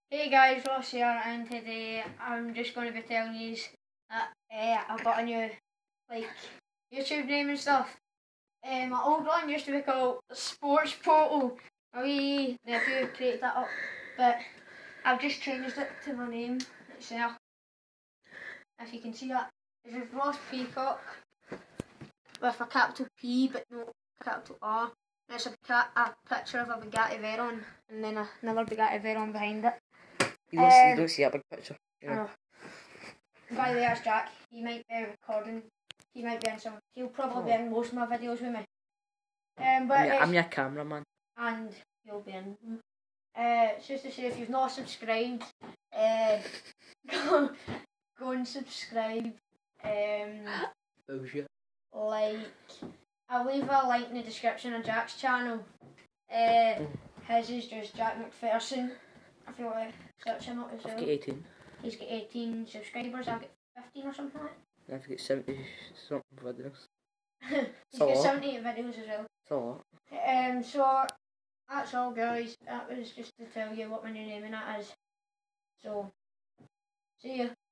Hey guys, Ross here, and today I'm just going to be telling you that I've got a new YouTube name and stuff. My old one used to be called Sports Portal. My wee nephew created that up, but I've just changed it to my name itself. If you can see that, this is Ross Peacock with a capital P but no capital R. And it's a picture of a Bugatti Veyron and then another Bugatti Veyron behind it. You don't see a big picture. The guy there's Jack. He might be recording. He might be in some. He'll probably be in most of my videos with me. I'm your cameraman. And he'll be in. It's just to say, if you've not subscribed, go and subscribe. Bullshit. I'll leave a link in the description of Jack's channel. His is just Jack McPherson. If you want to search him up as well. I've got 18. He's got 18 subscribers. I've got 15 or something like that. I've got 70 something videos. He's got 78 videos as well. It's a lot. So that's all, guys. That was just to tell you what my new name and that is. So, see ya.